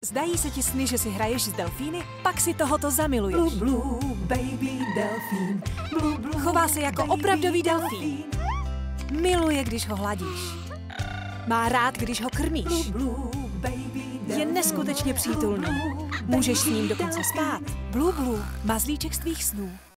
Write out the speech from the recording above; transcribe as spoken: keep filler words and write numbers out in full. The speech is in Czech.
Zdají se ti sny, že si hraješ s delfíny? Pak si tohoto zamiluješ. Blue, blue, baby delfín. Blue, blue, Chová se jako opravdový delfín. Miluje, když ho hladíš. Má rád, když ho krmíš. blue, baby Je neskutečně přítulný. Můžeš s ním dokonce spát. Blue Blue, mazlíček z tvých snů.